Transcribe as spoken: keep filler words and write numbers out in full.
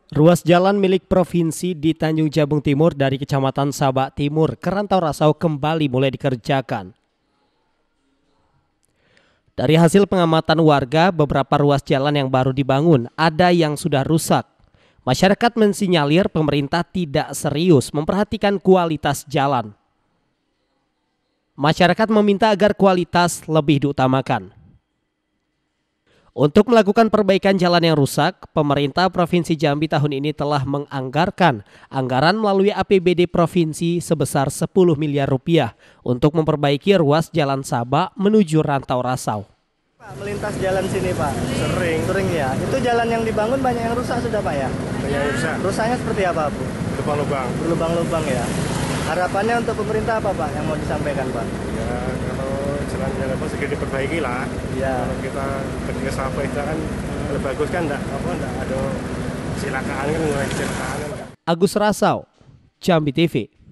Ruas jalan milik provinsi di Tanjung Jabung Timur dari Kecamatan Sabak Timur ke Rantau Rasau kembali mulai dikerjakan. Dari hasil pengamatan warga, beberapa ruas jalan yang baru dibangun ada yang sudah rusak. Masyarakat mensinyalir pemerintah tidak serius memperhatikan kualitas jalan. Masyarakat meminta agar kualitas lebih diutamakan. Untuk melakukan perbaikan jalan yang rusak, pemerintah Provinsi Jambi tahun ini telah menganggarkan anggaran melalui A P B D Provinsi sebesar sepuluh miliar rupiah untuk memperbaiki ruas jalan Sabak menuju Rantau Rasau. Pak, melintas jalan sini Pak? Sering. Sering ya? Itu jalan yang dibangun banyak yang rusak sudah Pak ya? Banyak yang rusak. Rusaknya seperti apa Bu? Lubang-lubang. Berlubang-lubang ya? Harapannya untuk pemerintah apa Pak yang mau disampaikan Pak? Ya kalau jalan-jalan apa segera diperbaiki lah. Ya. Kalau kita ketika sampai itu kan hmm. lebih bagus kan enggak apa enggak ada silakaan kan mulai silakaan kan. Agus Rasau, Jambi T V.